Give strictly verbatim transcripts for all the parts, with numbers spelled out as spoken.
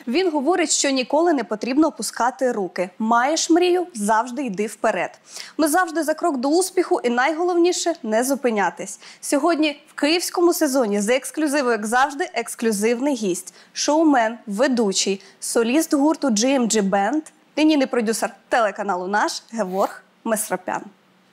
Він говорить, що ніколи не потрібно опускати руки. Маєш мрію – завжди йди вперед. Ми завжди за крок до успіху і найголовніше – не зупинятись. Сьогодні в київському сезоні за ексклюзивою, як завжди, ексклюзивний гість. Шоумен, ведучий, соліст гурту джі ем джі Band, лінійний продюсер телеканалу «Наш» Геворг Месропян.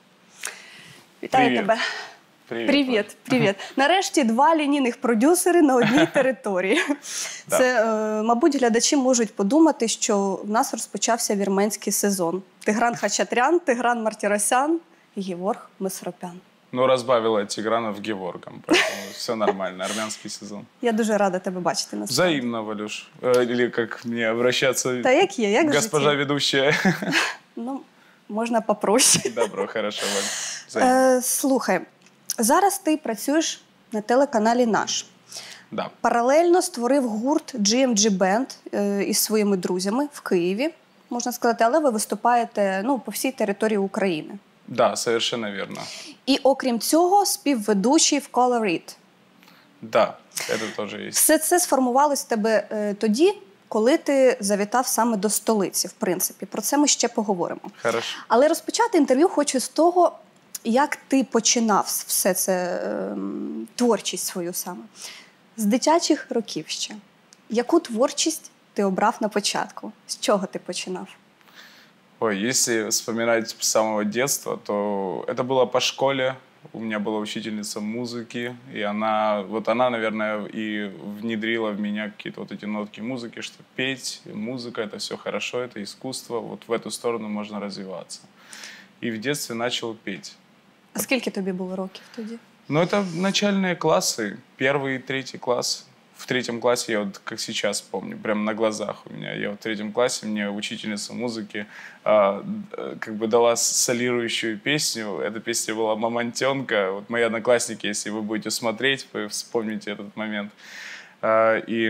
Вітаю Привіт. тебе. Привіт. Привіт, привіт. Нарешті два лінійних продюсери на одній території. Це, е, мабуть, глядачі можуть подумати, що в нас розпочався вірменський сезон. Тигран Хачатрян, Тигран Мартіросян і Геворг Месропян. Ну, разбавила Тигранов Геворгом, поэтому все нормально, армянский сезон. Я дуже рада тебе бачити. Насправді. Взаимно, Валюш. Э, Или как мне обращаться? Та як є, як Госпожа життя? ведущая. Ну, можна попроще. Добро, хорошо, Валь. Взаимно. Е, слухай, зараз ти працюєш на телеканалі «Наш». Да. Паралельно створив гурт джі ем джі Band е, із своїми друзями в Києві, можна сказати, але ви виступаєте ну, по всій території України. Да, совершенно верно. І окрім цього, співведучий в Colorit. Да, это тоже есть. Все це сформувалось в тебе е, тоді, коли ти завітав саме до столиці, в принципі. Про це ми ще поговоримо. Хорошо. Але розпочати інтерв'ю хочу з того, як ти починав все це, е, творчість свою саме. З дитячих років ще. Яку творчість ти обрав на початку? З чого ти починав? Ой, если вспоминать с самого детства, то это было по школе. У меня была учительница музыки, и она, вот она, наверное, и внедрила в меня какие-то вот эти нотки музыки, что петь, музыка — это все хорошо, это искусство, вот в эту сторону можно развиваться. И в детстве начал петь. А скільки тобі було років тоді? Ну, это начальные классы, первый и третий класс. В третьем классе, я вот как сейчас помню, прям на глазах у меня, я в третьем классе, мне учительница музыки а, как бы дала солирующую песню. Эта песня была «Мамонтенка». Вот мои одноклассники, если вы будете смотреть, вы вспомните этот момент. А, и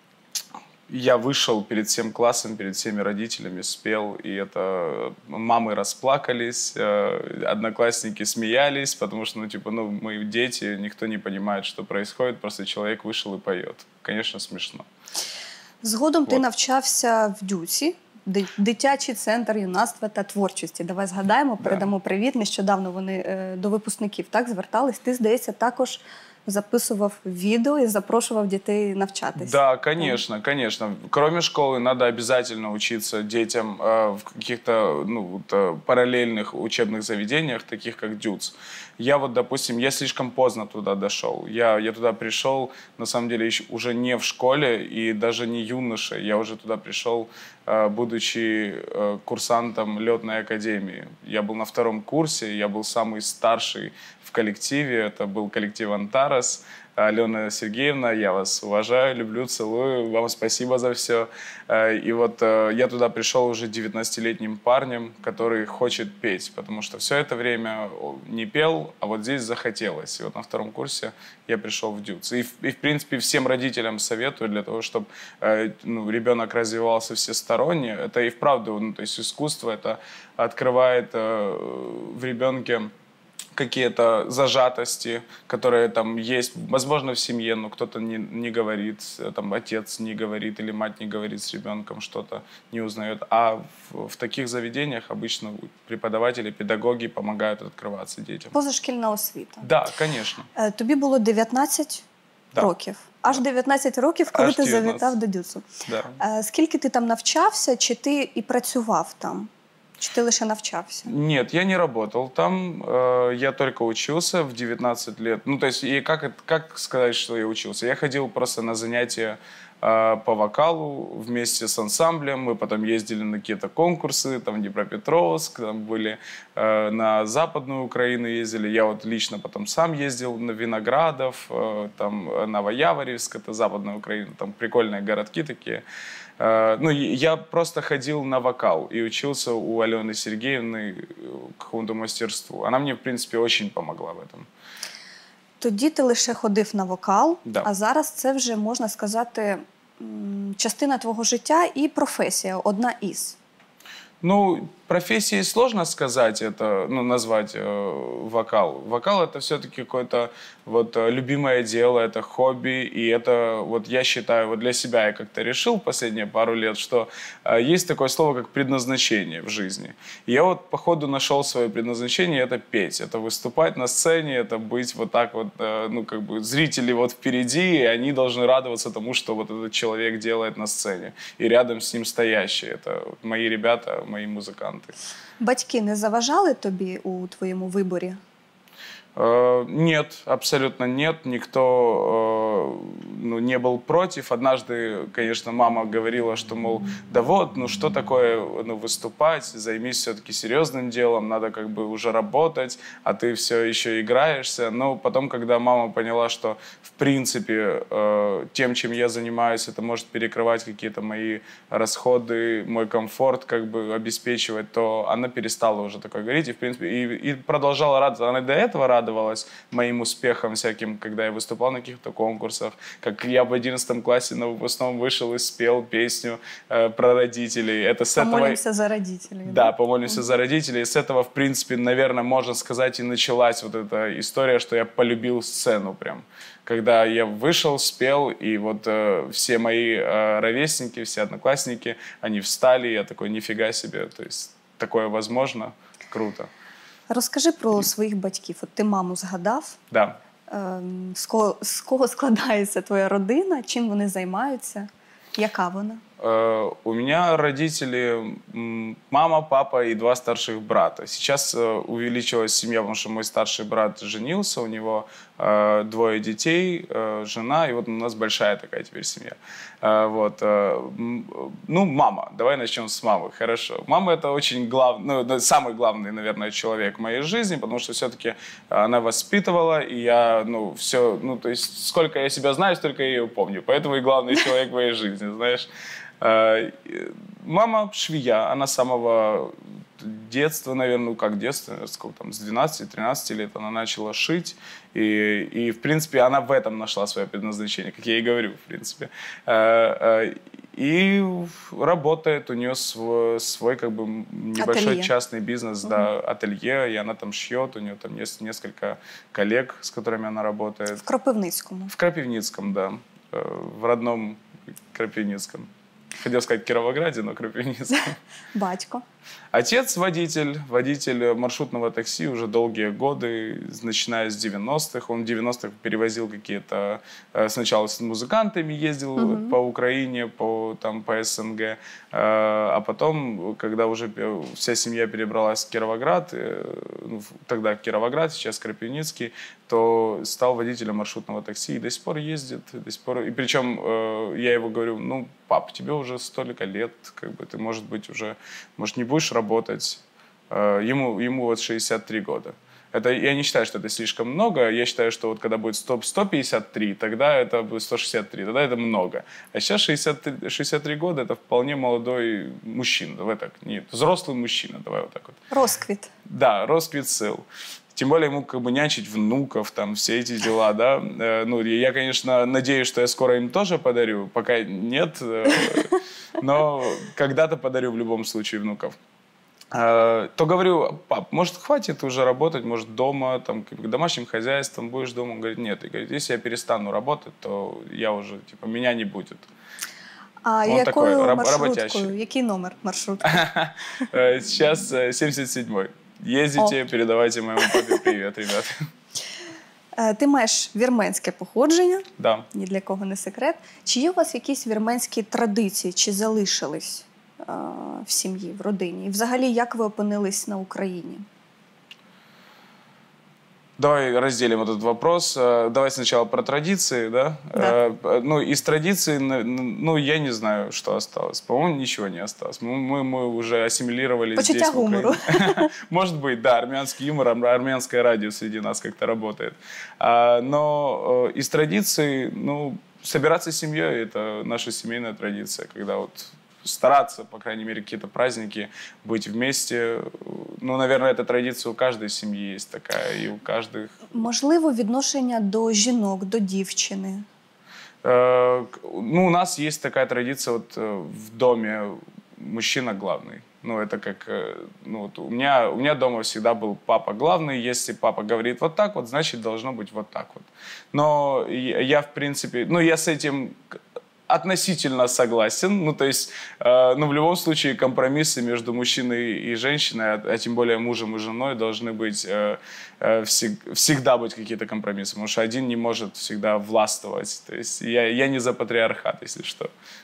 я вышел перед всем классом, перед всеми родителями, спел, и это мамы расплакались, одноклассники смеялись, потому что, ну, типа, ну, мы дети, никто не понимает, что происходит, просто человек вышел и поет. Конечно, смешно. Згодом Вот. ти навчався в ДЮСі, Дитячий центр юнацтва та творчості. Давай згадаємо, передамо привіт. Нещодавно вони е, до випускників так звертались. Ти, здається, також записывав видео и запрошивал детей навчаться. Да, конечно, конечно. Кроме школы надо обязательно учиться детям э, в каких-то ну, вот, э, параллельных учебных заведениях, таких как ДЮЦ. Я вот, допустим, я слишком поздно туда дошел. Я, я туда пришел, на самом деле, еще уже не в школе и даже не юношей. Я уже туда пришел, э, будучи э, курсантом летной академии. Я был на втором курсе, я был самый старший в коллективе. Это был коллектив «Антарес». Алена Сергеевна, я вас уважаю, люблю, целую, вам спасибо за все. И вот я туда пришел уже девятнадцатилетним парнем, который хочет петь, потому что все это время не пел, а вот здесь захотелось. И вот на втором курсе я пришел в ДЮЦ. И, и в принципе, всем родителям советую для того, чтобы ну, ребенок развивался всесторонне. Это и вправду, ну, то есть искусство, это открывает в ребенке какие-то зажатости, которые там есть, возможно, в семье, но кто-то не, не говорит, там отец не говорит или мать не говорит с ребенком, что-то не узнает. А в, в таких заведениях обычно преподаватели, педагоги помогают открываться детям. Позашкільна освіта. Да, конечно. Тобі було дев'ятнадцять Да. років. Аж дев'ятнадцять років, коли Аж ти дев'ятнадцять. завітав до ДЮЦу. Да. Скільки ти там навчався, чи ти і працював там? Чи ти лише навчався? Нет, я не работал там, э, я только учился в девятнадцать лет. Ну, то есть, и как, это- как сказать, что я учился? Я ходил просто на занятия э, по вокалу вместе с ансамблем, мы потом ездили на какие-то конкурсы, там, в Днепропетровск, там были э, на Западную Украину ездили, я вот лично потом сам ездил на Виноградов, э, там, э, Новояворевск, это Западная Украина, там прикольные городки такие. Э, Ну, и я просто ходил на вокал и учился у Алены Сергеевны э, какому-то мастерству. Она мне, в принципе, очень помогла в этом. Тоді ти лише ходив на вокал, Да. а зараз це вже, можна сказати, м, частина твого життя і професія, одна із. Ну, профессией сложно сказать это, ну, назвать э, вокал. Вокал это все-таки какое-то вот любимое дело, это хобби, и это вот я считаю, вот для себя я как-то решил последние пару лет, что э, есть такое слово, как предназначение в жизни. И я вот по ходу нашел свое предназначение, это петь, это выступать на сцене, это быть вот так вот, э, ну, как бы зрители вот впереди, и они должны радоваться тому, что вот этот человек делает на сцене, и рядом с ним стоящие. Это вот мои ребята, мои музыканты. Батьки не заважали тобі у твоєму виборі? Э, Нет, абсолютно нет. Никто э, ну, не был против. Однажды, конечно, мама говорила, что, мол, да вот, ну что такое ну, выступать, займись все-таки серьезным делом, надо как бы уже работать, а ты все еще играешься. Но потом, когда мама поняла, что, в принципе, э, тем, чем я занимаюсь, это может перекрывать какие-то мои расходы, мой комфорт как бы обеспечивать, то она перестала уже такое говорить и, в принципе, и, и продолжала радоваться. Она и до этого радовалась моим успехам всяким, когда я выступал на каких-то конкурсах, как я в одиннадцатом классе на выпускном вышел и спел песню э, про родителей. Это с Помолимся этого... за родителей. Да, да, помолимся за родителей. И с этого, в принципе, наверное, можно сказать, и началась вот эта история, что я полюбил сцену прям. Когда я вышел, спел, и вот э, все мои э, ровесники, все одноклассники, они встали, и я такой, нифига себе, то есть такое возможно, круто. Розкажи про своїх батьків. От ти маму згадав. Да. Ем, З кого, з кого складається твоя родина? Чим вони займаються? Яка вона? Э, У меня родители, м, мама, папа и два старших брата. Сейчас э, увеличилась семья, потому что мой старший брат женился, у него э, двое детей, э, жена, и вот у нас большая такая теперь семья. Э, Вот. э, м, Ну, мама. Давай начнем с мамы. Хорошо. Мама — это очень главный, ну, да, самый главный, наверное, человек в моей жизни, потому что все-таки она воспитывала, и я, ну, все, ну, то есть сколько я себя знаю, столько я ее помню. Поэтому и главный человек в моей жизни, знаешь. Э, Мама швея, она с самого детства, наверное, ну как детство, сколько там, с двенадцати-тринадцати лет она начала шить. И, и, в принципе, она в этом нашла свое предназначение, как я и говорю, в принципе. Э, И работает, у нее свой, свой как бы небольшой Ателье. частный бизнес, Угу. да, ателье, и она там шьет, у нее там есть несколько коллег, с которыми она работает. В Кропивницькому. В Крапивницком, да, э, в родном Крапивницком. Хотел сказать Кировограде, но Крапивницком. Батько. Отец водитель, водитель маршрутного такси уже долгие годы, начиная с девяностых. Он в девяностых перевозил какие-то... э, Сначала с музыкантами ездил Мгм. по Украине, по, там, по СНГ. э, А потом, когда уже пе- вся семья перебралась в Кировоград, э, ну, в- тогда Кировоград, сейчас Крапивницкий, то стал водителем маршрутного такси и до сих пор ездит. До сих пор... И причем э, я его говорю, ну, пап, тебе уже столько лет, как бы ты, может быть, уже, может, не будешь работать. Э, Ему, ему вот шестьдесят три года. Это, я не считаю, что это слишком много. Я считаю, что вот когда будет сто, сто пятьдесят три, тогда это будет сто шестьдесят три, тогда это много. А сейчас шестьдесят три, шестьдесят три года — это вполне молодой мужчина. Давай так, нет, взрослый мужчина, давай вот так вот. Розквіт. Да, росквит сил. Тем более ему как бы нянчить внуков, там, все эти дела, да. Э, Ну, я, конечно, надеюсь, что я скоро им тоже подарю. Пока нет, э, но когда-то подарю в любом случае внуков. Э, То говорю, пап, может, хватит уже работать, может, дома, там, как бы домашним хозяйством будешь дома? Он говорит, нет. И говорит, если я перестану работать, то я уже, типа, меня не будет. А Он такой, якою раб- маршруткою? работящий. Який номер маршрутки? Э, Сейчас э, семьдесят седьмой. Ездите, передавайте моему папе привет, ребят. Е, Ти маєш вірменське походження, Да. ні для кого не секрет. Чи є у вас якісь вірменські традиції, чи залишились е, в сім'ї, в родині? І взагалі, як ви опинились на Україні? Давай разделим этот вопрос. Э, Давай сначала про традиции, да? Да. Э, Ну, из традиций, н- ну, я не знаю, что осталось. По-моему, ничего не осталось. Мы, мы, мы уже ассимилировались Почуття здесь, в Украине. гумору. Может быть, да, армянский юмор, ар- армянское радио среди нас как-то работает. А, Но э, из традиций, ну, собираться с семьей — это наша семейная традиция, когда вот стараться, по крайней мере, какие-то праздники, быть вместе. Ну, наверное, эта традиция у каждой семьи есть такая, и у каждых. Можливо, відношення до жінок, до дівчини. Э, к- Ну, у нас есть такая традиция, вот э, в доме мужчина главный. Ну, это как... э, Ну, вот у меня, у меня дома всегда был папа главный. Если папа говорит вот так вот, значит, должно быть вот так вот. Но я, я, в принципе... Ну, я с этим относительно согласен. Ну, то есть, э, ну, в любом случае, компромиссы между мужчиной и женщиной, а, а тем более мужем и женой, должны быть... Э, э, всег, всегда быть какие-то компромиссы. Потому что один не может всегда властвовать. То есть, я, я не за патриархат, если что.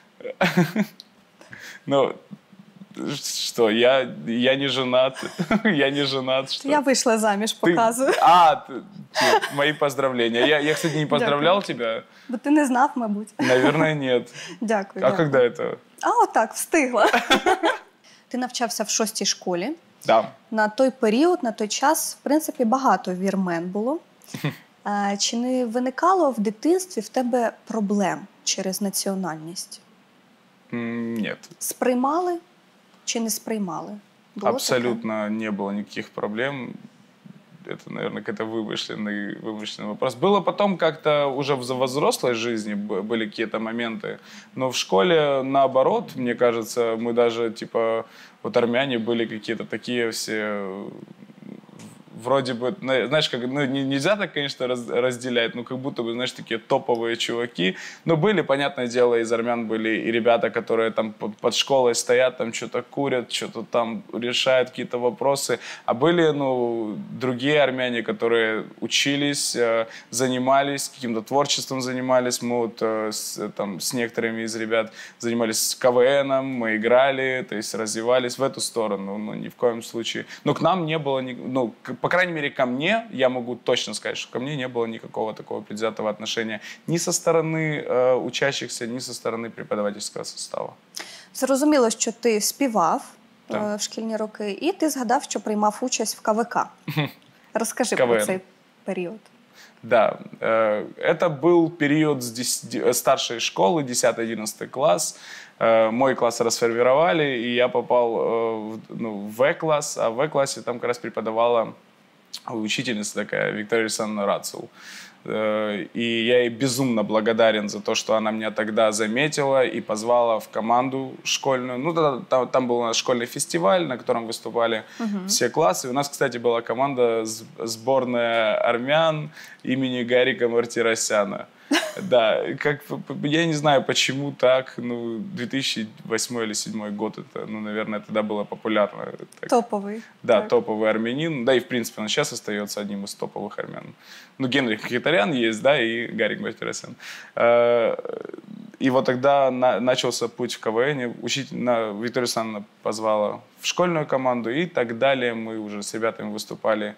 Ну... Что, я, я не женат, я не женат, что? Я вийшла заміж, Ты- показую. А, ты- ты- мои поздравления. Я, я, кстати, не поздравлял тебя. Бо ти не знав, мабуть. Наверное, нет. Дякую. А дякую. когда это? А отак, встигла. Ти навчався в шостій школі. Да. На той період, на той час, в принципі, багато вірмен було. Е, Чи не виникало в дитинстві в тебе проблем через національність? М, Нет. Сприймали чи не сприймали? Було таке? Абсолютно не было никаких проблем. Это, наверное, какой-то вымышленный, вымышленный вопрос. Было потом как-то уже в во взрослой жизни б- были какие-то моменты. Но в школе, наоборот, мне кажется, мы даже, типа, вот армяне были какие-то такие все... Вроде бы, на- знаешь, как, ну, не- нельзя так, конечно, раз- разделять, но как будто бы, знаешь, такие топовые чуваки. Но были, понятное дело, из армян были и ребята, которые там по- под школой стоят, там что-то курят, что-то там решают какие-то вопросы. А были, ну, другие армяне, которые учились, э, занимались, каким-то творчеством занимались. Мы вот э, с, там, с некоторыми из ребят занимались КВНом, мы играли, то есть развивались в эту сторону, но ни в коем случае. Но к нам не было, ни- ну, к- по крайней мере, ко мне, я могу точно сказать, что ко мне не было никакого такого предвзятого отношения ни со стороны э, учащихся, ни со стороны преподавательского состава. Зрозуміло, що ти співав Так. е, в шкільні роки, і ти згадав, що приймав участь в КВК. Розкажи про КВН. цей період. Да, э, это был период с дес- де- старшей школы, десятый-одиннадцатый класс. Э, Мой класс расформировали, и я попал э, в, ну, в В-класс, а в В-классе там как раз преподавала учительница такая, Виктория Александровна Рацул. Э, И я ей безумно благодарен за то, что она меня тогда заметила и позвала в команду школьную. Ну, тогда там, там был у нас школьный фестиваль, на котором выступали все классы. У нас, кстати, была команда с- сборная армян имени Гарика Мартиросяна. Да, как, п- п- я не знаю, почему так, ну, две тысячи восьмой или две тысячи седьмой год, это, ну, наверное, тогда было популярно. Так. Топовий. Да, Так. топовый армянин. Да, и, в принципе, он сейчас остается одним из топовых армян. Ну, Генрих Мхитарян есть, да, и Гарик Мартиросян. Э, И вот тогда на- начался путь в КВН. Учитель, на, Виктория Александровна позвала в школьную команду, и так далее. Мы уже с ребятами выступали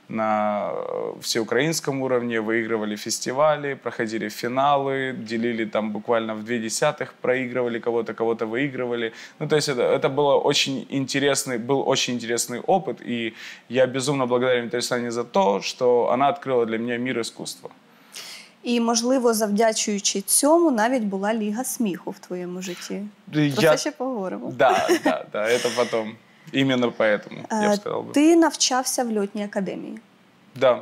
на э, всеукраинском уровне, выигрывали фестивали, проходили финалы, делили там буквально в две десятых, проигрывали кого-то, кого-то выигрывали. Ну, то есть это, это было очень интересный, был очень интересный опыт, и я безумно благодарен Виктории Александровне за то, что она открыла для меня мир искусства. І, можливо, завдячуючи цьому, навіть була Ліга сміху в твоєму житті. Про Я- це ще поговоримо. Да, да, да, это потом. Именно поэтому, я бы Е, сказал бы. Ти навчався в льотній академії. Да.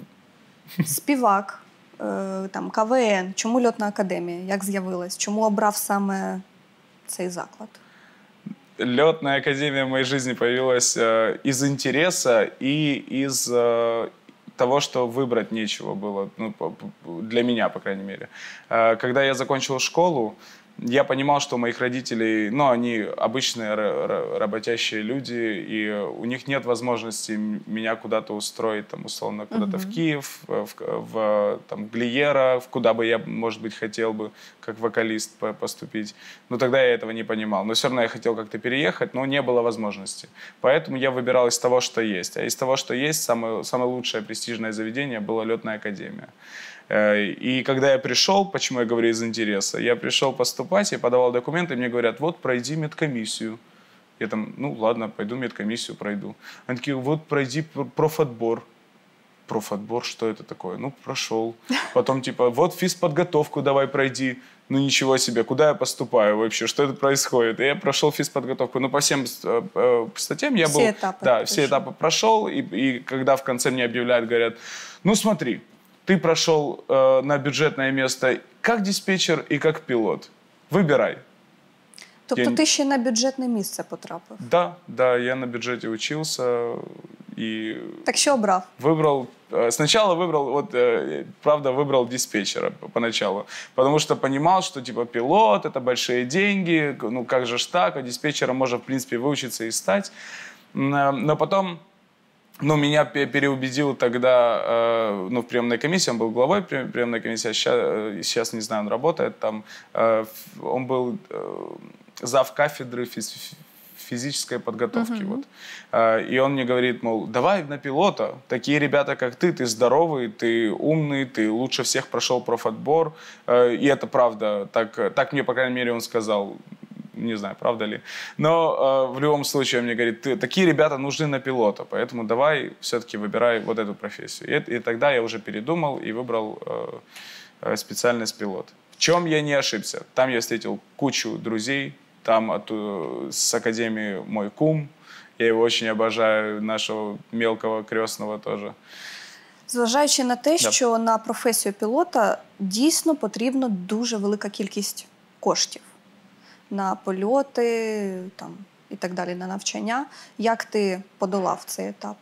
Співак, е, там, КВН. Чому льотна академія? Як з'явилась? Чому обрав саме цей заклад? Летная академия в моей жизни появилась э, из интереса и из э, того, что выбрать нечего было, ну, по- по- для меня, по крайней мере. Э, когда я закончил школу, я понимал, что у моих родителей, ну, они обычные ра- ра- работящие люди, и у них нет возможности м- меня куда-то устроить, там, условно, куда-то в Киев, в, в- в, там, Глиера, в куда бы я, может быть, хотел бы, как вокалист, по- поступить. Но тогда я этого не понимал. Но все равно я хотел как-то переехать, но не было возможности. Поэтому я выбирал из того, что есть. А из того, что есть, самое, самое лучшее престижное заведение была летная академия. Э, И когда я пришел, почему я говорю из интереса, я пришел поступать, я подавал документы, и мне говорят, вот пройди медкомиссию. Я там, ну ладно, пойду медкомиссию пройду. Они такие, вот пройди пр- профотбор. Профотбор, что это такое? Ну, прошел. Потом типа, вот физподготовку давай пройди. Ну, ничего себе, куда я поступаю вообще? Что это происходит? И я прошел физподготовку. Ну, по всем э, э, статьям я Все был... этапы Да, все прошел. этапы прошел. И, и когда в конце мне объявляют, говорят, ну, смотри, ты прошел э, на бюджетное место как диспетчер и как пилот. Выбирай. Тобто Я... ти ще на бюджетне місце потрапив? Да, да, я на бюджете учился и... Так що обрав? Выбрал, сначала выбрал, вот, правда, выбрал диспетчера поначалу, потому что понимал, что, типа, пилот, это большие деньги, ну, как же ж так, а диспетчера можно, в принципе, выучиться и стать. Но потом, ну, меня переубедил тогда, ну, в приемной комиссии, он был главой приемной комиссии, а сейчас, сейчас не знаю, он работает там, он был зав кафедры физ физической подготовки. Uh-huh. Вот. И он мне говорит, мол, давай на пилота. Такие ребята, как ты, ты здоровый, ты умный, ты лучше всех прошел профотбор. И это правда. Так, так мне, по крайней мере, он сказал. Не знаю, правда ли. Но в любом случае он мне говорит, ты, такие ребята нужны на пилота, поэтому давай все-таки выбирай вот эту профессию. И, и тогда я уже передумал и выбрал э, специальность пилот. В чем я не ошибся? Там я встретил кучу друзей. Там от, с академии мой кум, я его очень обожаю, нашого мелкого крестного теж. Зважаючи на те, да. що на професію пілота дійсно потрібно дуже велика кількість коштів на польоти там, і так далі, на навчання. Як ти подолав цей етап?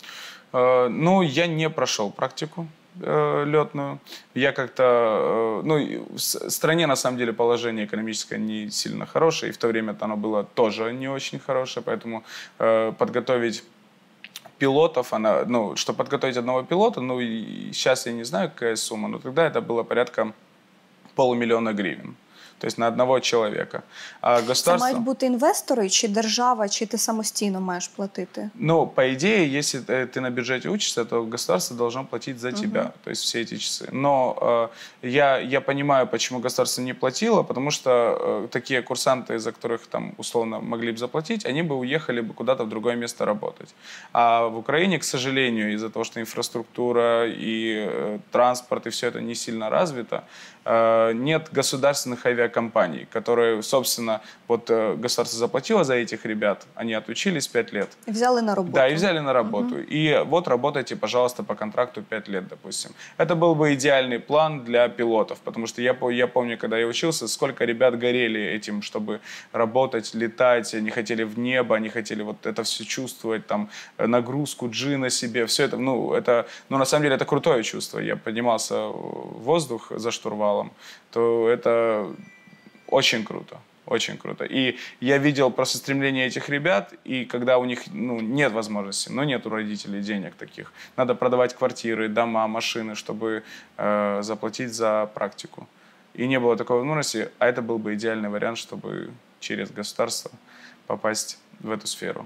Е, ну, я не пройшов практику летную. Я как-то... Ну, в стране, на самом деле, положение экономическое не сильно хорошее, и в то время оно было тоже не очень хорошее, поэтому э, подготовить пилотов, она, ну, чтобы подготовить одного пилота, ну, и сейчас я не знаю, какая сумма, но тогда это было порядка полумиллиона гривен. То есть на одного человека. А государство... Це мають бути інвестори, чи держава, чи ти самостійно маєш платити? Ну, по идее, если ты на бюджете учишься, то государство должно платить за тебя, uh-huh. то есть все эти часы. Но э, я, я понимаю, почему государство не платило, потому что э, такие курсанты, за которых там условно могли бы заплатить, они бы уехали бы куда-то в другое место работать. А в Украине, к сожалению, из-за того, что инфраструктура и э, транспорт, и все это не сильно развито, э, нет государственных авиакомпаний, компаний, которые, собственно, вот государство заплатило за этих ребят, они отучились пять лет. И взяли на работу. Да, и взяли на работу. Угу. И вот работайте, пожалуйста, по контракту пять лет, допустим. Это был бы идеальный план для пилотов, потому что я, я помню, когда я учился, сколько ребят горели этим, чтобы работать, летать, они хотели в небо, они хотели вот это все чувствовать, там, нагрузку джи на себе, все это, ну, это, ну, на самом деле, это крутое чувство. Я поднимался в воздух за штурвалом, то это... Очень круто, очень круто. И я видел просто стремление этих ребят, и когда у них ну, нет возможности, ну нет у родителей денег таких, надо продавать квартиры, дома, машины, чтобы э, заплатить за практику. И не было такой возможности, а это был бы идеальный вариант, чтобы через государство попасть в эту сферу.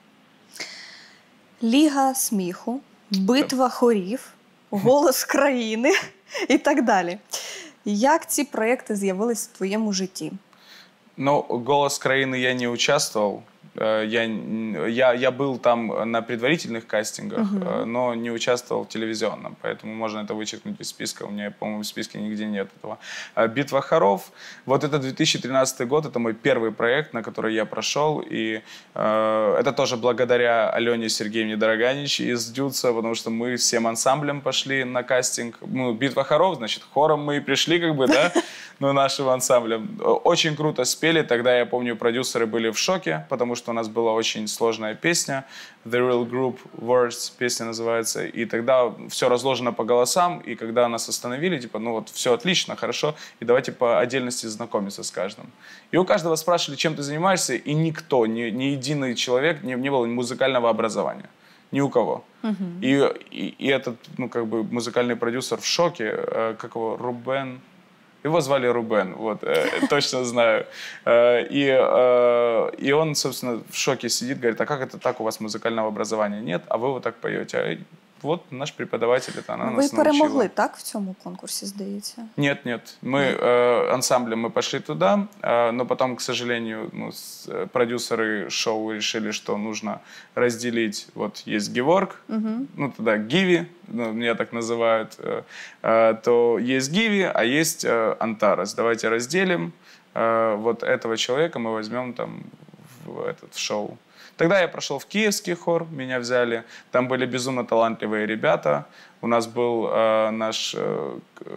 Ліга сміху, битва хорів, голос країни і так далі. Як ці проекти з'явились в твоєму житті? Ну, «Голос країни» я не участвовал. Я, я, я был там на предварительных кастингах, uh-huh. но не участвовал в телевизионном, поэтому можно это вычеркнуть из списка. У меня, по-моему, в списке нигде нет этого. «Битва хоров». Вот это две тысячи тринадцатый год, это мой первый проект, на который я прошел. И э, это тоже благодаря Алене Сергеевне Дороганич из «Дюца», потому что мы всем ансамблем пошли на кастинг. Ну, «Битва хоров», значит, хором мы и пришли, как бы, да, ну, нашим ансамблем. Очень круто спели. Тогда, я помню, продюсеры были в шоке, потому что у нас была очень сложная песня, The Real Group Words песня называется, и тогда все разложено по голосам, и когда нас остановили, типа, ну вот все отлично, хорошо, и давайте по отдельности знакомиться с каждым. И у каждого спрашивали, чем ты занимаешься, и никто, ни, ни единый человек, не, не было музыкального образования. Ни у кого. Uh-huh. И, и, и этот, ну, как бы, музыкальный продюсер в шоке, э, как его, Рубен... Его звали Рубен, вот, э, точно знаю. Э, и, э, и он, собственно, в шоке сидит, говорит, а как это так, у вас музыкального образования нет, а вы вот так поете? А вот наш преподаватель, это она ви нас научила. Ви перемогли, так, в цьому конкурсі, здається? Нет, нет. Мы э, ансамблем мы пошли туда, э, но потом, к сожалению, ну, с, э, продюсеры шоу решили, что нужно разделить. Вот есть Геворг, угу. ну тогда Гиви, ну, меня так называют, э, э, то есть Гиви, а есть э, Антарес. Давайте разделим. Э, вот этого человека мы возьмем там в, этот, в шоу. Тогда я прошел в киевский хор, меня взяли. Там были безумно талантливые ребята. У нас был э, наш э,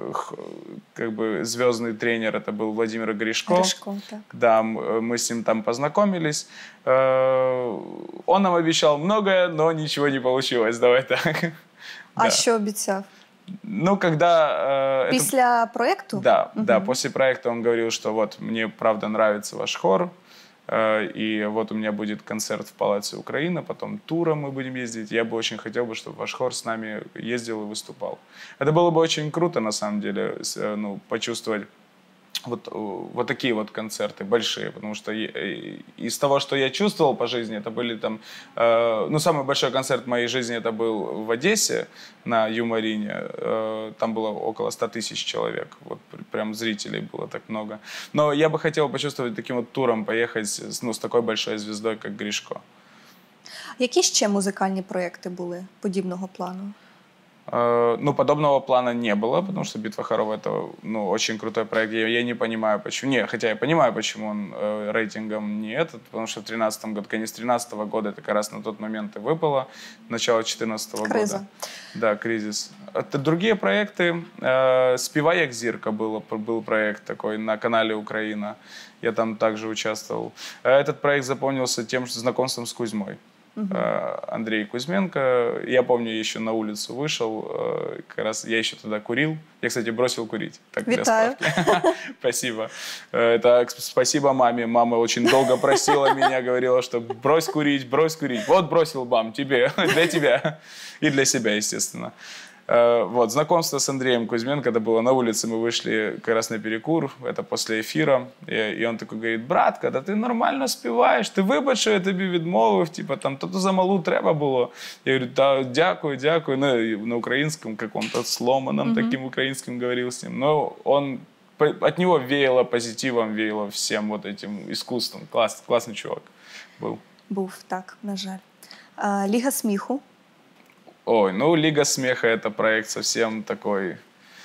как бы звездный тренер, это был Владимир Гришко. Гришко, так. Да, мы с ним там познакомились. Э, он нам обещал многое, но ничего не получилось, давай так. А Да. що обіцяв? Ну, когда... Э, Після это... проекту? Да, угу. да, после проекта он говорил, что вот мне правда нравится ваш хор, э, и вот у меня будет концерт в Палаце Украина, потом туром мы будем ездить. Я бы очень хотел, бы, чтобы ваш хор с нами ездил и выступал. Это было бы очень круто, на самом деле, ну, почувствовать вот, вот такие вот концерты большие, потому что из того, что я чувствовал по жизни, это были там, э, ну, самый большой концерт в моей жизни это был в Одессе на Юморине, э, там было около ста тысяч человек, вот прям зрителей было так много. Но я бы хотел почувствовать таким вот туром, поехать с, ну, с такой большой звездой, как Гришко. Які ще музикальні проекти були подібного плану? Ну, подобного плана не было, потому что «Битва хоров» — это, ну, очень крутой проект. Я, я не понимаю, почему. Не, хотя я понимаю, почему он э, рейтингом не этот, потому что в тринадцатом году, конец тринадцатого года, это как раз на тот момент и выпало, начало четырнадцатого года. Да, кризис. Это другие проекты. Э, «Співай як зірка» был, был проект такой на канале «Украина». Я там также участвовал. Этот проект запомнился тем, что знакомством с Кузьмой. Uh-huh. Андрей Кузьменко. Я помню, еще на улицу вышел, как раз я еще тогда курил. Я, кстати, бросил курить. Так, Витаю. Спасибо. Это спасибо маме. Мама очень долго просила меня, говорила, что брось курить, брось курить. Вот бросил, мам, тебе, для тебя и для себя, естественно. Вот, знакомство с Андреем Кузьменко, это было на улице, мы вышли как раз на перекур, это после эфира, и, и он такой говорит: братка, да ты нормально співаєш, ти вибач, що я тобі відмовив, типа там, то замалу треба було. Я говорю: да, дякую, дякую, ну, на украинском каком-то сломанном mm-hmm. таким украинским говорил с ним, но он, от него веяло позитивом, веяло всем вот этим искусством, Класс, классный чувак был. Був, так, на жаль. А, Ліга сміху. Ой, ну «Лига смеха» — это проект совсем такой...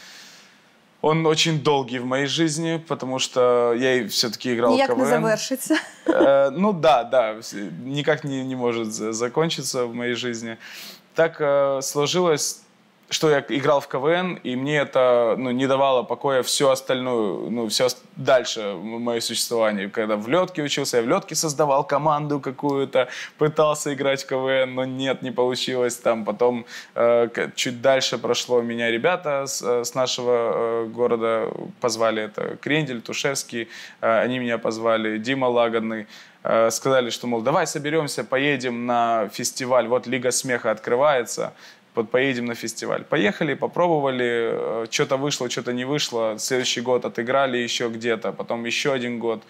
Он очень долгий в моей жизни, потому что я все-таки играл Никак в КВН. не завершится. Э, ну да, да, никак не, не может закончиться в моей жизни. Так э, сложилось, что я играл в КВН, и мне это, ну, не давало покоя всю остальную, ну, все дальше мое существование. Когда в лётке учился, я в лётке создавал команду какую-то, пытался играть в КВН, но нет, не получилось. Там потом э, чуть дальше прошло, меня ребята с, с нашего э, города позвали, это Крендель, Тушевский, э, они меня позвали, Дима Лагодный. Э, сказали, что, мол, давай соберемся, поедем на фестиваль, вот «Лига смеха» открывается. Вот поедем на фестиваль. Поехали, попробовали, что-то вышло, что-то не вышло. Следующий год отыграли еще где-то, потом еще один год.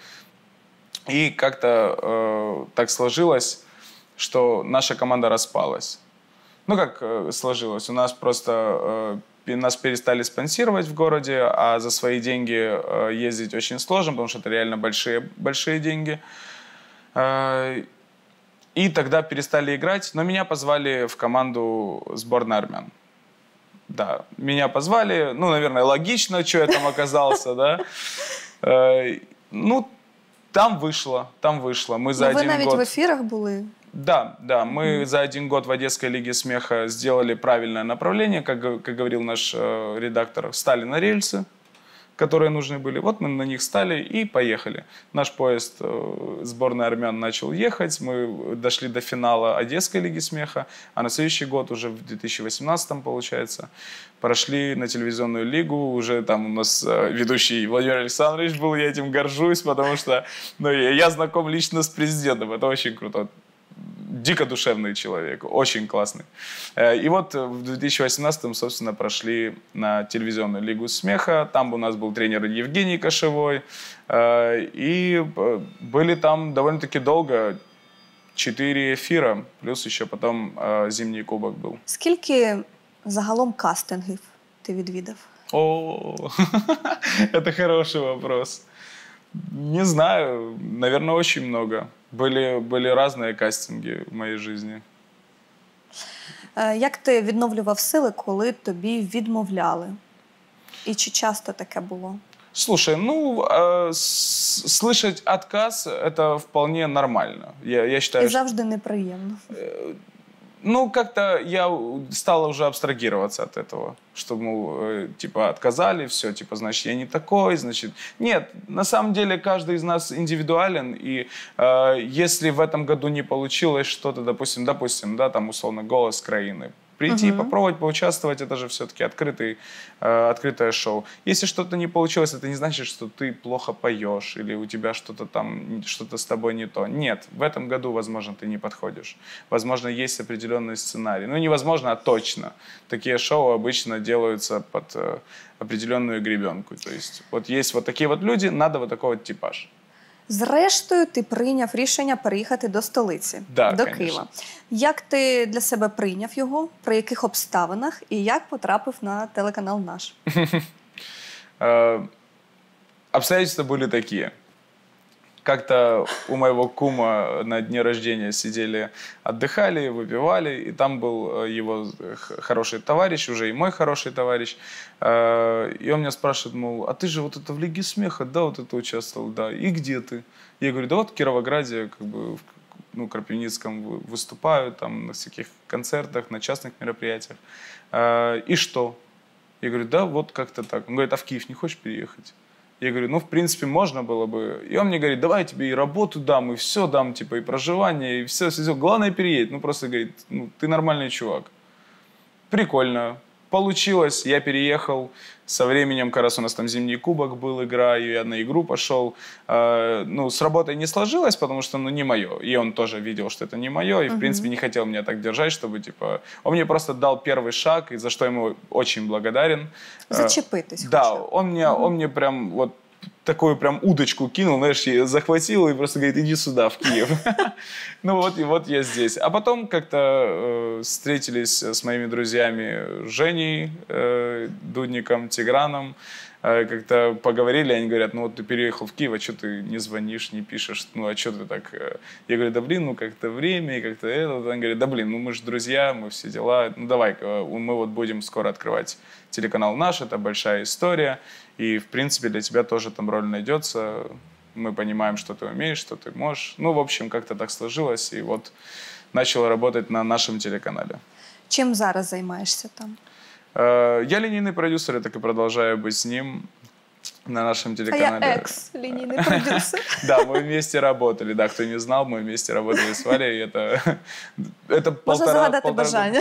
И как-то э, так сложилось, что наша команда распалась. Ну, как э, сложилось? У нас просто... Э, нас перестали спонсировать в городе, а за свои деньги э, ездить очень сложно, потому что это реально большие, большие деньги. Э, И тогда перестали играть, но меня позвали в команду сборной армян. Да, меня позвали, ну, наверное, логично, что я там оказался, да. Ну, там вышло, там вышло. Мы за один год... Вы навіть в ефірах були? Да, да, мы за один год в Одесской лиге смеха сделали правильное направление, как, как говорил наш э, редактор, встали на рельсы, которые нужны были. Вот мы на них стали и поехали. Наш поезд э, сборной армян начал ехать. Мы дошли до финала Одесской лиги смеха. А на следующий год, уже в две тысячи восемнадцатом, получается, прошли на телевизионную лигу. Уже там у нас э, ведущий Владимир Александрович был. Я этим горжусь, потому что, ну, я, я знаком лично с президентом. Это очень круто. Дико душевный человек, очень классный. И вот в две тысячи восемнадцатом, собственно, прошли на телевизионную лигу смеха. Там у нас был тренер Евгений Кошевой. И были там довольно-таки долго, четыре эфира, плюс еще потом зимний кубок был. Скільки загалом кастингів ти відвідав? О, это хороший вопрос. Не знаю, наверное, очень много. Были, были разные кастинги в моей жизни. Як ти відновлював сили, коли тобі відмовляли? І чи часто таке було? Слушай, ну, э, с- слышать отказ – это вполне нормально. Я, я считаю, І что, завжди неприємно. ну, как-то я стал уже абстрагироваться от этого, что, мол, э, типа, отказали, все, типа, значит, я не такой, значит… Нет, на самом деле каждый из нас индивидуален, и э, если в этом году не получилось что-то, допустим, допустим, да, там, условно, «Голос краины», прийти, Мгм. попробовать, поучаствовать, это же все-таки открытый, э, открытое шоу. Если что-то не получилось, это не значит, что ты плохо поешь или у тебя что-то там, что-то с тобой не то. Нет, в этом году, возможно, ты не подходишь. Возможно, есть определенный сценарий. Ну, невозможно, а точно. Такие шоу обычно делаются под э, определенную гребенку. То есть вот есть вот такие вот люди, надо вот такой вот типаж. Зрештою, ти прийняв рішення переїхати до столиці, Да, до конечно. Києва. Як ти для себе прийняв його, при яких обставинах і як потрапив на телеканал «Наш»? Э, Обстоятельства были такие. Как-то у моего кума на дне рождения сидели, отдыхали, выпивали, и там был э, его х- хороший товарищ, уже и мой хороший товарищ. Э, И он меня спрашивает, мол, а ты же вот это в Лиге смеха, да, вот это участвовал, да, и где ты? Я говорю, да вот в Кировограде, как бы, в, ну, Крапивницком вы- выступаю, там, на всяких концертах, на частных мероприятиях. Э, И что? Я говорю, да, вот как-то так. Он говорит, а в Киев не хочешь переехать? Я говорю, ну, в принципе, можно было бы. И он мне говорит, давай я тебе и работу дам, и все дам, типа, и проживание, и все, все, все. Главное, переедь. Ну, просто говорит, ну, ты нормальный чувак. Прикольно. Получилось, я переехал. Со временем, как раз у нас там зимний кубок был, игра, и я на игру пошел. Э, ну, с работой не сложилось, потому что, ну, не мое. И он тоже видел, что это не мое, и, в Мгм. принципе, не хотел меня так держать, чтобы, типа… Он мне просто дал первый шаг, и за что ему очень благодарен. Э, Зачепитись Да, хоча б. он мне, он мне прям вот такую прям удочку кинул, знаешь, и захватил и просто говорит, иди сюда, в Киев. Ну вот, и вот я здесь. А потом как-то э, встретились с моими друзьями Женей, э, Дудником, Тиграном, э, как-то поговорили, они говорят, ну вот ты переехал в Киев, а что ты не звонишь, не пишешь, ну а что ты так… э?» Я говорю, да блин, ну как-то время, и как-то это. Он говорит, да блин, ну мы же друзья, мы все дела, ну давай, э, мы вот будем скоро открывать телеканал «Наш», это большая история, и в принципе для тебя тоже там роль найдется. Мы понимаем, что ты умеешь, что ты можешь. Ну, в общем, как-то так сложилось, и вот начал работать на нашем телеканале. Чим зараз займаєшся там? Э, Я линейный продюсер, я так и продолжаю быть с ним на нашем А я телеканале. екс-лінійний продюсер. Да, мы вместе работали. Да, кто не знал, мы вместе работали с Валей. Это, это Можна полтора, загадати полтора бажання.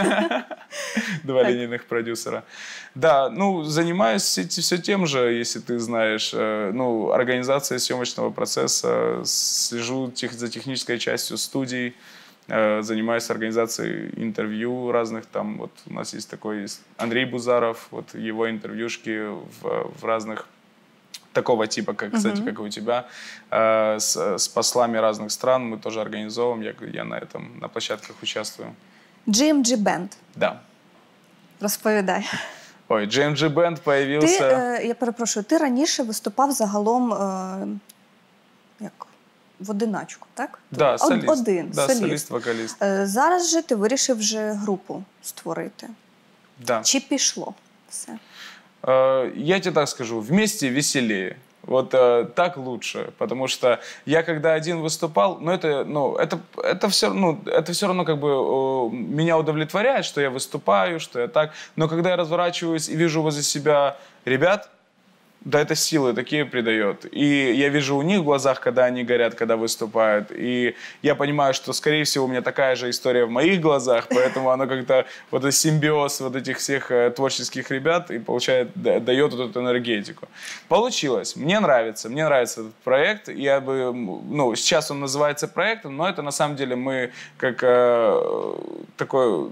Два Так. линейных продюсера. Да, ну, занимаюсь все, все тем же, если ты знаешь, э, ну, организация съемочного процесса, слежу тех, за технической частью студий, э, занимаюсь организацией интервью разных, там, вот у нас есть такой, есть Андрей Бузаров, вот его интервьюшки в, в разных такого типа, как, кстати, Мгм. как и у тебя, э, с, с послами разных стран мы тоже организовываем, я, я на этом, на площадках участвую. джі ем джі Band. Да. Розповідай. Ой, джей ем джі Band Ти, появился… е, я перепрошую, ти раніше виступав загалом е, як, в одиначку, так? Да, Од- солист. Один, Да, соліст. солист-вокалист. Е, Зараз же ти вирішив вже групу створити. Да. Чи пішло все? Э, Я тебе так скажу, вместе веселее. Вот э, так лучше, потому что я когда один выступал, ну это, ну это, это все, ну это все равно как бы э, меня удовлетворяет, что я выступаю, что я так. Но когда я разворачиваюсь и вижу возле себя ребят, да, это силы такие придает. И я вижу у них в глазах, когда они горят, когда выступают. И я понимаю, что, скорее всего, у меня такая же история в моих глазах, поэтому оно как-то, вот этот симбиоз вот этих всех э, творческих ребят и получает, да- дает вот эту энергетику. Получилось. Мне нравится. Мне нравится этот проект. Я бы, м, ну, сейчас он называется проектом, но это на самом деле мы как э, такой…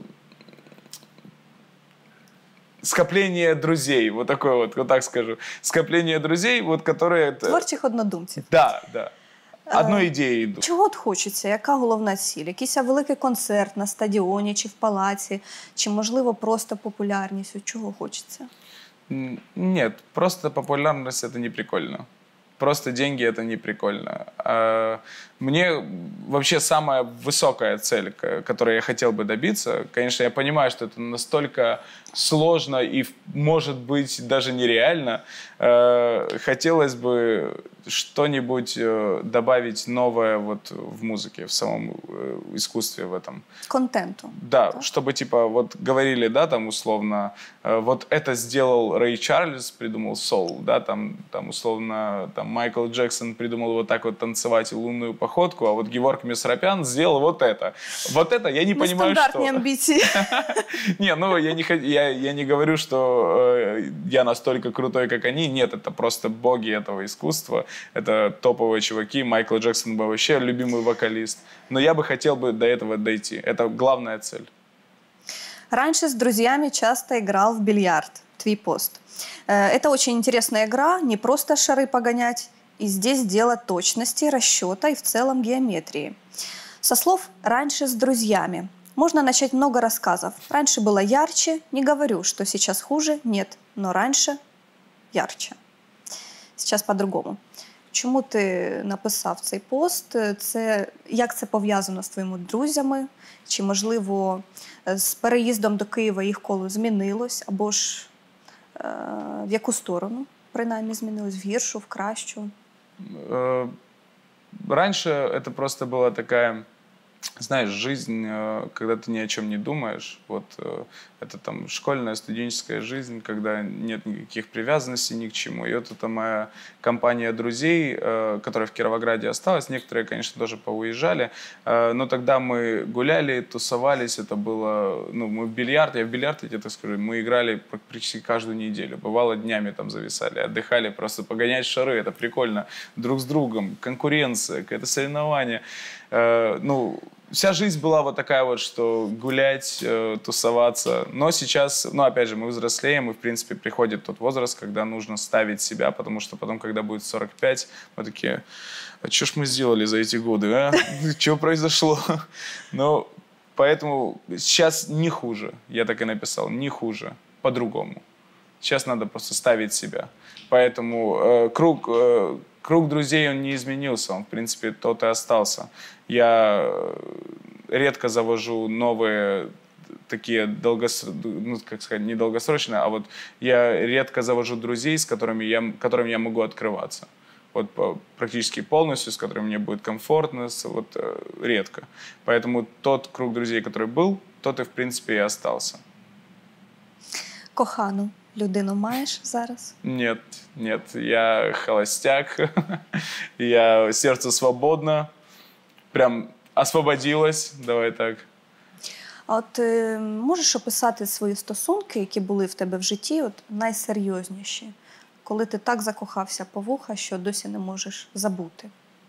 скопление друзей, вот такое вот, вот так скажу. Скопление друзей, вот которые… Творчих однодумців. Да, да. Одной идеей идут. Чого от хочеться? Яка головна ціль? Якийсь великий концерт на стадіоні чи в палаці? Чи, можливо, просто популярність? От чого хочеться? М, Нет, просто популярность это не прикольно. Просто деньги — это не прикольно. А мне вообще самая высокая цель, которой я хотел бы добиться, конечно, я понимаю, что это настолько сложно и, может быть, даже нереально. Хотелось бы что-нибудь добавить новое вот в музыке, в самом искусстве в этом. Контенту. Да, да, чтобы типа вот говорили, да, там условно, вот это сделал Рэй Чарльз, придумал соул, да, там, там условно, там Майкл Джексон придумал вот так вот танцевать лунную походку, а вот Геворг Мессеропян сделал вот это. Вот это я не понимаю, что... Нестандартные амбиции. Не, ну я не, я, я не говорю, что э, я настолько крутой, как они. Нет, это просто боги этого искусства. Это топовые чуваки. Майкл Джексон был вообще любимый вокалист. Но я бы хотел бы до этого дойти. Это главная цель. Раньше с друзьями часто играл в бильярд. Твой пост. Это очень интересная игра, не просто шары погонять. И здесь дело точности, расчета и в целом геометрии. Со слов «раньше с друзьями» можно начать много рассказов. Раньше было ярче, не говорю, что сейчас хуже, нет, но раньше ярче. Сейчас по-другому. Чому ти написав цей пост? Це, як це пов'язано з твоїми друзями? Чи, можливо, з переїздом до Києва їх коло змінилось? Або ж е, в яку сторону, принаймні, змінилось? В гіршу, в кращу? Раньше это просто была такая, знаешь, жизнь, когда ты ни о чем не думаешь. Вот это там школьная, студенческая жизнь, когда нет никаких привязанностей ни к чему. И вот это моя компания друзей, которая в Кировограде осталась. Некоторые, конечно, тоже поуезжали. Но тогда мы гуляли, тусовались. Это было, ну, мы в бильярд, я в бильярд, я тебе так скажу, мы играли практически каждую неделю. Бывало, днями там зависали, отдыхали, просто погонять шары. Это прикольно. Друг с другом, конкуренция, какое-то соревнование. Ну, вся жизнь была вот такая вот, что гулять, э, тусоваться. Но сейчас, ну, опять же, мы взрослеем, и, в принципе, приходит тот возраст, когда нужно ставить себя, потому что потом, когда будет сорок пять, мы такие, а что ж мы сделали за эти годы, а? Что произошло? Ну, поэтому сейчас не хуже, я так и написал, не хуже, по-другому. Сейчас надо просто ставить себя. Поэтому э, круг... Э, Круг друзей, он не изменился, он, в принципе, тот и остался. Я редко завожу новые такие долгосрочные, ну, как сказать, не долгосрочные, а вот я редко завожу друзей, с которыми я, которым я могу открываться. Вот практически полностью, с которыми мне будет комфортно, вот редко. Поэтому тот круг друзей, который был, тот и, в принципе, и остался. Кохану людину маєш зараз? Нет, нет, я холостяк, я сердце свободно, прям освободилось, давай так. А от е, можеш описати свої стосунки, які були в тебе в житті, от найсерйозніші, коли ти так закохався по вуха, що досі не можеш забути?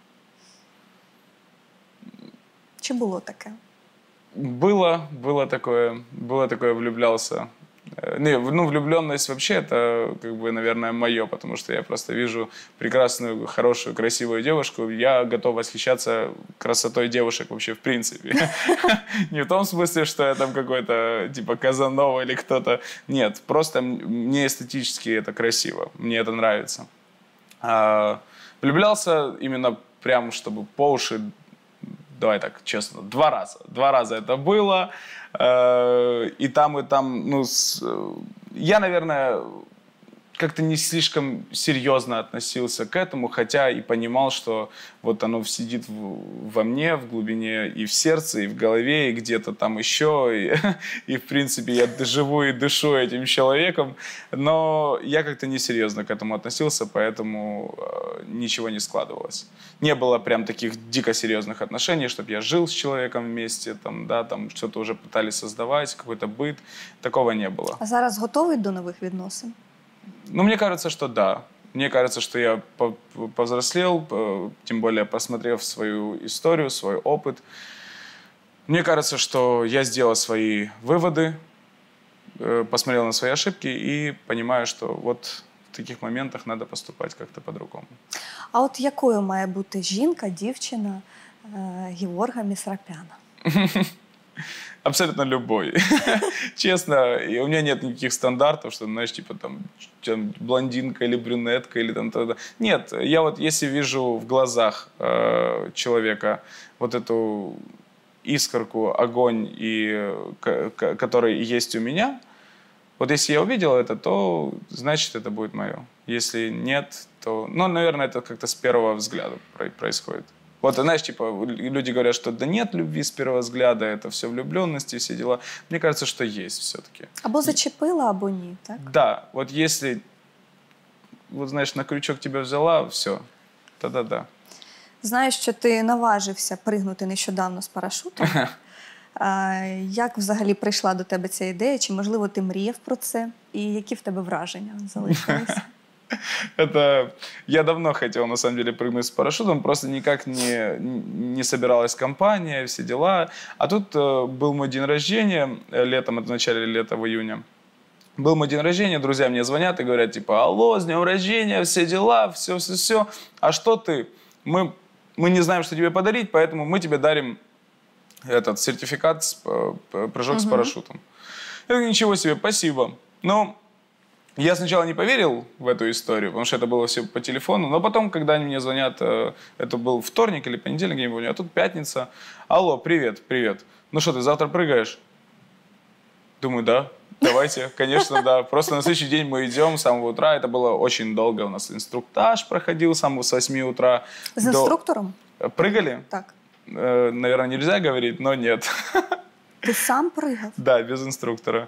Чи було таке? Было, было такое, было такое, влюблялся. Не, ну, влюбленность вообще это, как бы, наверное, мое, потому что я просто вижу прекрасную, хорошую, красивую девушку, я готов восхищаться красотой девушек вообще в принципе. Не в том смысле, что я там какой-то, типа, Казанова или кто-то. Нет, просто мне эстетически это красиво, мне это нравится. Влюблялся именно прям, чтобы по уши, давай так, честно, два раза. Два раза это было. И там, и там, ну, с... я, наверное, как-то не слишком серьезно относился к этому, хотя и понимал, что вот оно сидит в, во мне, в глубине, и в сердце, и в голове, и где-то там еще, и, и в принципе я живу и дышу этим человеком, но я как-то несерьезно к этому относился, поэтому э, ничего не складывалось. Не было прям таких дико серьезных отношений, чтобы я жил с человеком вместе, там, да, там что-то уже пытались создавать, какой-то быт, такого не было. А зараз готовий до нових відносин? Ну, мне кажется, что да. Мне кажется, что я повзрослел, тем более посмотрев свою историю, свой опыт. Мне кажется, что я сделал свои выводы, посмотрел на свои ошибки и понимаю, что вот в таких моментах надо поступать как-то по-другому. А от якою має бути жінка, дівчина Геворга Мессеропяна? Абсолютно любой. Честно, и у меня нет никаких стандартов, что, знаешь, типа там, там блондинка или брюнетка или там то-то. Нет, я вот если вижу в глазах э, человека вот эту искорку, огонь, и, к, к, который есть у меня, вот если я увидел это, то значит это будет мое. Если нет, то, ну, наверное, это как-то с первого взгляда происходит. Вот, знаешь, типа, люди говорят, что да нет любви с первого взгляда, это все влюбленности, все дела. Мне кажется, что есть все-таки. Або зачепила, або ні, так? Да, вот если, вот знаешь, на крючок тебя взяла, все, тогда да. Знаю, що ти наважився пригнути нещодавно з парашутом. А, як взагалі прийшла до тебе ця ідея? Чи, можливо, ти мріяв про це? І які в тебе враження залишилися? Это я давно хотел, на самом деле, прыгнуть с парашютом, просто никак не, не собиралась компания, все дела. А тут э, был мой день рождения, летом, это в начале лета, в июне. Был мой день рождения, друзья мне звонят и говорят, типа, алло, с днем рождения, все дела, все-все-все. А что ты? Мы, мы не знаем, что тебе подарить, поэтому мы тебе дарим этот сертификат, с, прыжок угу. с парашютом. Я говорю, ничего себе, спасибо. Но я сначала не поверил в эту историю, потому что это было все по телефону. Но потом, когда они мне звонят, это был вторник или понедельник, я не помню, а тут пятница. Алло, привет, привет. Ну что, ты завтра прыгаешь? Думаю, да, давайте, конечно, да. Просто на следующий день мы идем с самого утра. Это было очень долго. У нас инструктаж проходил с самого с восьми утра. С инструктором? Прыгали? Так. Наверное, нельзя говорить, но нет. Ти сам пригав? Да, без інструктора.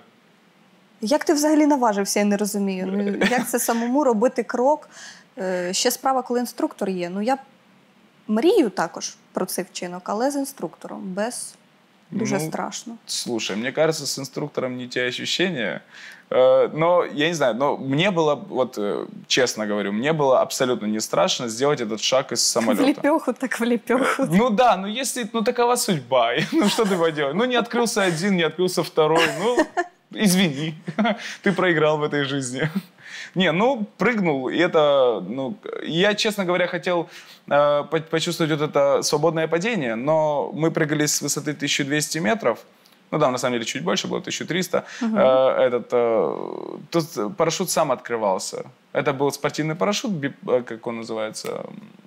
Як ти взагалі наважився, я не розумію. Ну, як це самому робити крок? Ще справа, коли інструктор є. Ну, я мрію також про цей вчинок, але з інструктором, без... Дуже ну, страшно. Слушай, мне кажется, с инструктором не те ощущения. Э, но, я не знаю, но мне было, вот честно говорю, мне было абсолютно не страшно сделать этот шаг из самолета. В лепеху, так в лепеху. Ну да, ну если, ну такова судьба. Ну что ты поделаешь? Ну не открылся один, не открылся второй. Ну, извини, ты проиграл в этой жизни. Не, ну, прыгнул, и это, ну, я, честно говоря, хотел э, почувствовать вот это свободное падение, но мы прыгали с высоты тысяча двести метров, ну, да, на самом деле, чуть больше было, тысяча триста, угу. э, этот, э, тут парашют сам открывался. Это был спортивный парашют, как он называется,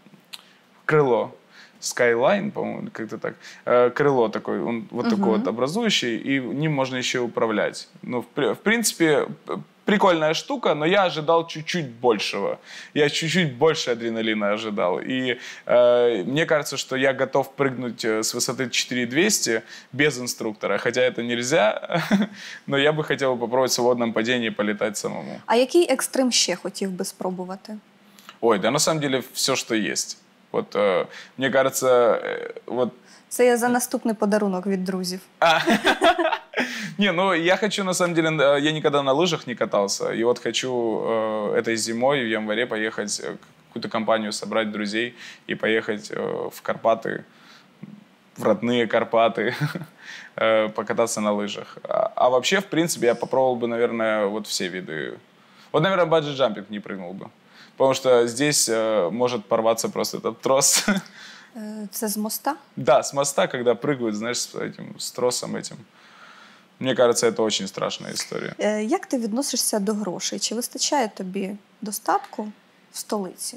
крыло. Skyline, по-моему, как-то так. Э, крыло такое, он вот uh-huh. такой вот образующий, и им можно еще управлять. Ну, в, в принципе, прикольная штука, но я ожидал чуть-чуть большего. Я чуть-чуть больше адреналина ожидал. И э, мне кажется, что я готов прыгнуть с высоты четыре тысячи двести без инструктора. Хотя это нельзя, но я бы хотел попробовать в свободном падении полетать самому. А який екстрим ще хотів би спробувати? Ой, да на самом деле все, что есть. Вот, э, мне кажется, э, вот... Це я за наступний подарунок від друзів. А. Не, ну я хочу, на самом деле, я никогда на лыжах не катался, и вот хочу э, этой зимой, в январе, поехать, какую-то компанию собрать друзей и поехать э, в Карпаты, в родные Карпаты, э, покататься на лыжах. А, а вообще, в принципе, я попробовал бы, наверное, вот все виды. Вот, наверное, банджи-джампинг не прыгнул бы. Потому что здесь э, может порваться просто этот трос. Это с моста? Да, с моста, когда прыгают, знаешь, с этим, с тросом этим. Мне кажется, это очень страшная история. Як ти відносишся до грошей? Чи вистачає тобі достатку в столиці?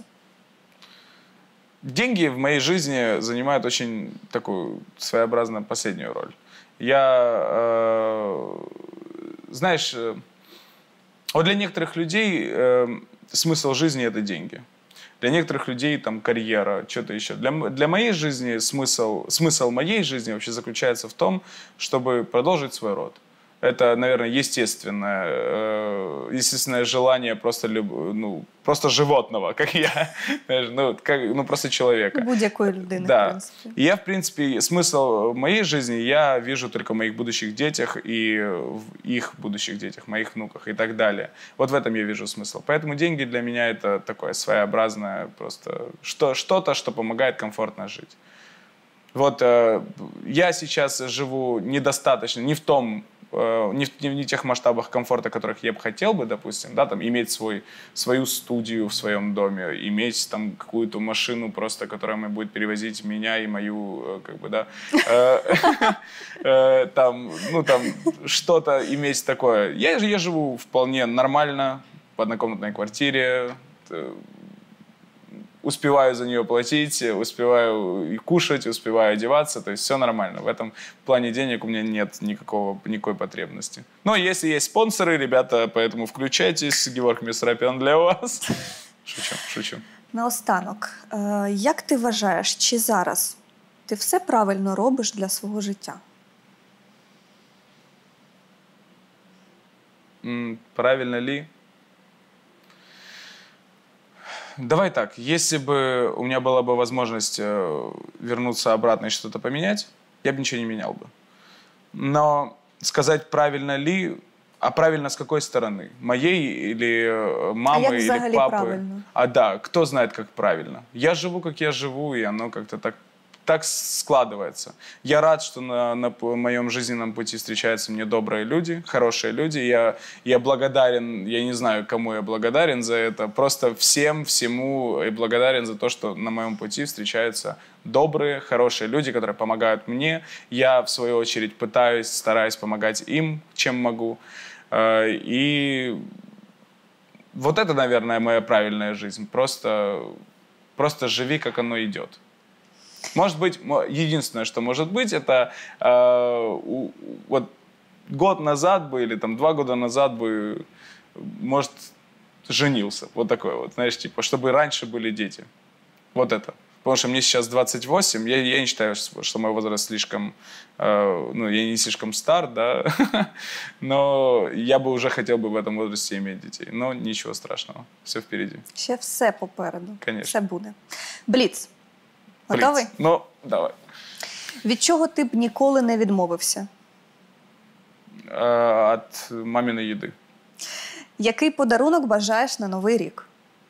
Деньги в моей жизни занимают очень такую своеобразную последнюю роль. Я, э, знаешь, э, вот для некоторых людей... Э, смысл жизни – это деньги. Для некоторых людей там карьера, что-то еще. Для, для моей жизни смысл, смысл моей жизни вообще заключается в том, чтобы продолжить свой род. Это, наверное, естественное, э, естественное желание просто, люб, ну, просто животного, как я, ну, как, ну просто человека. Будь-якої людини, да. в принципе. И я, в принципе, смысл моей жизни я вижу только в моих будущих детях и в их будущих детях, моих внуках и так далее. Вот в этом я вижу смысл. Поэтому деньги для меня это такое своеобразное просто что, что-то, что помогает комфортно жить. Вот э, я сейчас живу недостаточно, не в том э, не, в, не в тех масштабах комфорта, которых я бы хотел бы, допустим, да, там, иметь свой, свою студию в своем доме, иметь там какую-то машину просто, которая будет перевозить меня и мою, э, как бы, да, э, э, там, ну, там, что-то иметь такое. Я, я живу вполне нормально, в однокомнатной квартире, успеваю за нее платить, успеваю и кушать, успеваю одеваться, то есть все нормально. В этом плане денег у меня нет никакого, никакой потребности. Но если есть спонсоры, ребята, поэтому включайтесь. Георг Мисрапян для вас. Шучу, шучу. Наостанок, е, як ти вважаєш, чи зараз ти все правильно робиш для свого життя? М, Правильно ли? Давай так, если бы у меня была бы возможность э, вернуться обратно и что-то поменять, я бы ничего не менял бы. Но сказать, правильно ли, а правильно с какой стороны? Моей или э, мамы, як или взагалі папы? правильно? А да, кто знает, как правильно. Я живу, как я живу, и оно как-то так, так складывается. Я рад, что на, на п- моем жизненном пути встречаются мне добрые люди, хорошие люди. Я, я благодарен, я не знаю, кому я благодарен за это. Просто всем, всему и благодарен за то, что на моем пути встречаются добрые, хорошие люди, которые помогают мне. Я, в свою очередь, пытаюсь, стараюсь помогать им, чем могу. Э, И вот это, наверное, моя правильная жизнь. Просто, просто живи, как оно идет. Может быть, мо- единственное, что может быть, это э, у- вот год назад бы или там два года назад бы, может, женился. Вот такое вот, знаешь, типа, чтобы раньше были дети. Вот это. Потому что мне сейчас двадцать восемь, я, я не считаю, что что мой возраст слишком, э, ну, я не слишком стар, да, но я бы уже хотел бы в этом возрасте иметь детей. Но ничего страшного, все впереди. Ще все попереду. Конечно. Все буде. Бліц. Блиц. Готовий? Ну, давай. Від чого ти б ніколи не відмовився? Э, От маминой еды. Який подарунок бажаєш на Новий рік?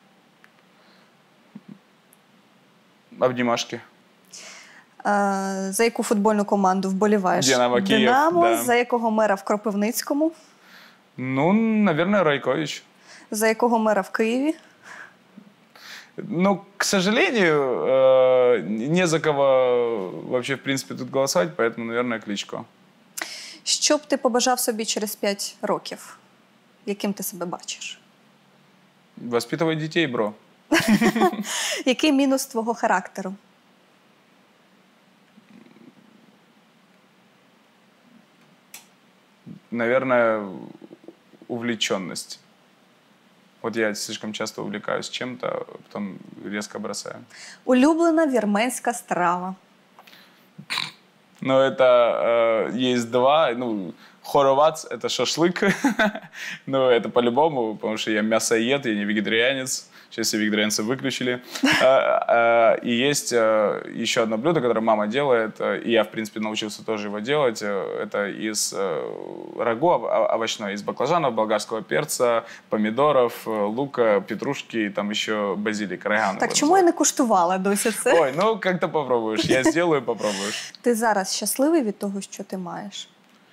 Обнимашки. Е, За яку футбольну команду вболіваєш? Динамо Київ, Динамо. да. За якого мера в Кропивницькому? Ну, наверное, Райкович. За якого мера в Києві? Ну, к сожалению, э, не за кого вообще, в принципе, тут голосовать, поэтому, наверное, Кличко. Що б ти побажав собі через п'ять років? Яким ти себе бачиш? Воспитывай детей, бро. Який мінус твого характеру? Наверное, увлеченность. Вот я слишком часто увлекаюсь чем-то, а потом резко бросаю. Улюблена вірменська страва. Но это э, есть два. Ну, хоровац — это шашлык. Ну, это по-любому, потому что я мясоед, я не вегетарианец. Сейчас все вегетарианцы выключили. А, а, И есть э, еще одно блюдо, которое мама делает, э, и я, в принципе, научился тоже его делать. Э, Это из э, рагу ов- овощной, из баклажанов, болгарского перца, помидоров, э, лука, петрушки, и там еще базилик, райган. Так его чому я называют. не куштувала досі це? Ой, ну как-то попробуешь. Я сделаю, попробуешь. Ти зараз щасливий від того, що ти маєш?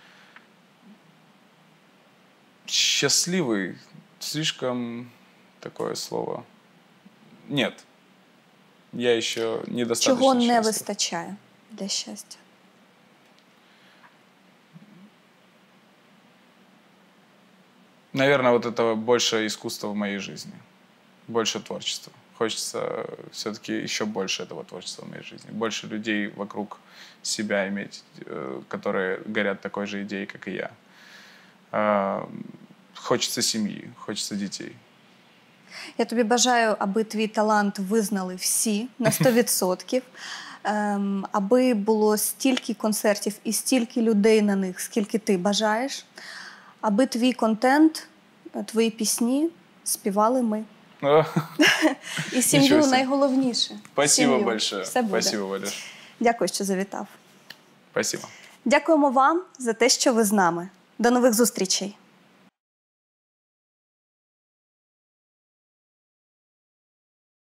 Счастливый. Слишком такое слово. Нет. Я еще недостаточно Чого не счастлив. вистачає для щастя? Наверное, вот это больше искусства в моей жизни. Больше творчества. Хочется все-таки еще больше этого творчества в моей жизни. Больше людей вокруг себя иметь, э, которые горят такой же идеей, как и я. А, Хочется семьи, хочется детей. Я тобі бажаю, аби твій талант визнали всі на сто відсотків, ем, аби було стільки концертів і стільки людей на них, скільки ти бажаєш, аби твій контент, твої пісні співали ми. І сім'ю Нічого собі. найголовніше. Спасибо Сім'ю. большое. Все буде. Спасибо, Валюш. Дякую, що завітав. Спасибо. Дякуємо вам за те, що ви з нами. До нових зустрічей.